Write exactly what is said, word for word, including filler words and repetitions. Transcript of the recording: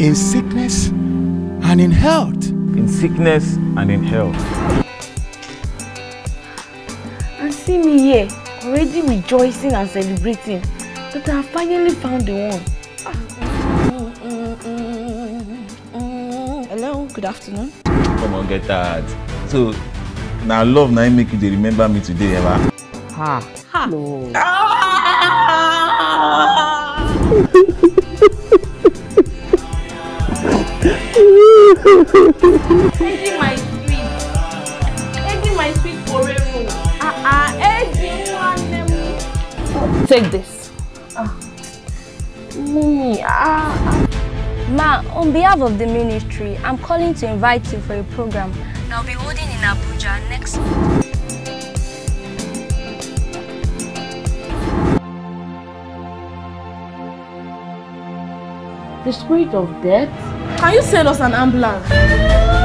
in sickness and in health. In sickness and in health. And see me here, already rejoicing and celebrating that I have finally found the one. Hello, good afternoon. Come on, get that. So, now love now make you remember me today, ever. Ha. Ha. No. Eddie, my sweet. Eddie, my sweet forever. Ah ah, Eddie, one. Take this. Ah. Mommy, ah. Ma, on behalf of the ministry, I'm calling to invite you for a program that I'll be holding in Abuja next month. The spirit of death? Can you send us an ambulance?